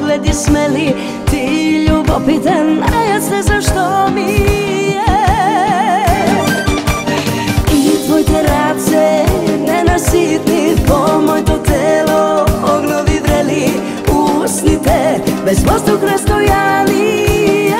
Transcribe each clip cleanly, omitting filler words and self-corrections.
pogledi smeli, ti ljubopiten, a ja sve zašto mi je. I tvoj terace, nenasitni, po moj to telo ognovi vreli, usnite, bez vozduk rastojanije.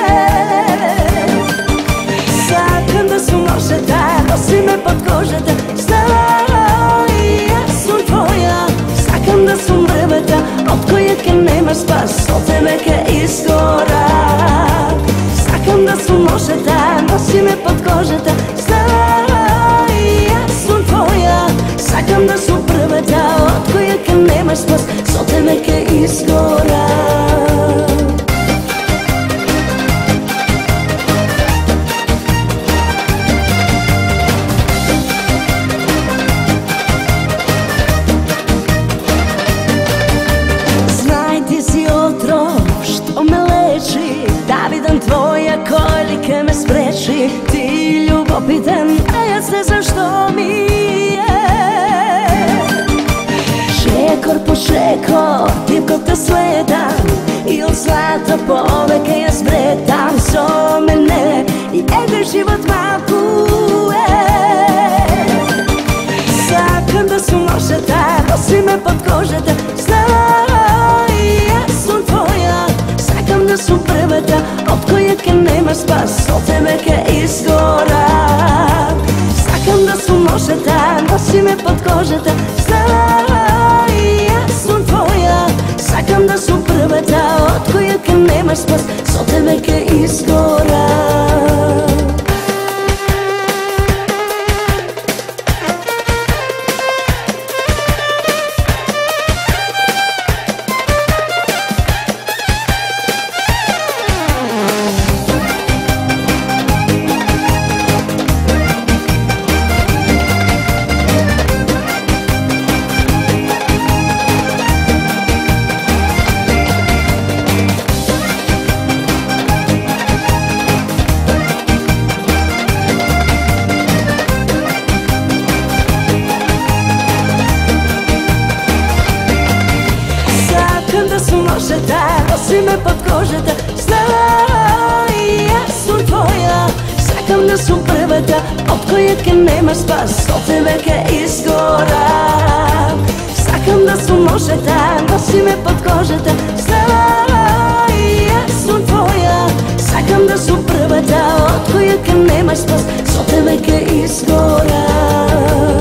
Sakam da su možeta, nosi me pod kožeta, znaj, ja sam tvoja. Sakam da su mrveta, od kojeke nema spas, od tebe ke izgora. Sakam da su možeta, nosi me pod kožeta, znaj, ja sam tvoja. Sakam da su mrveta, od kojeke nema spas, od tebe ke izgora. Što me leči, Davidan tvoja koljke me spreči, ti ljubopiten, a ja sve zašto mi je. Šekor po šekor, divko te sledam, i od zlata poveke ja zbretam. So mene i ede život mapuje. Sakam da su možeta, nosi me pod kožeta, znaj, ja sam tvoja. Sakam da su preveta, od kojeke nema spas, od tebe ke izgora. Sakam da su možeta, nosi me pod kožeta, znaj, ja sam tvoja. Sakam da su preveta, od kojeke nema spas, od tebe ke izgora. Nosi me pod kožeta, znaj, ja sam tvoja. Sakam da su preveta, od kojeke nema spas, od tebe ke izgora. Sakam da su možeta, nosi me pod kožeta, znaj, ja sam tvoja. Sakam da su preveta, od kojeke nema spas, od tebe ke izgora.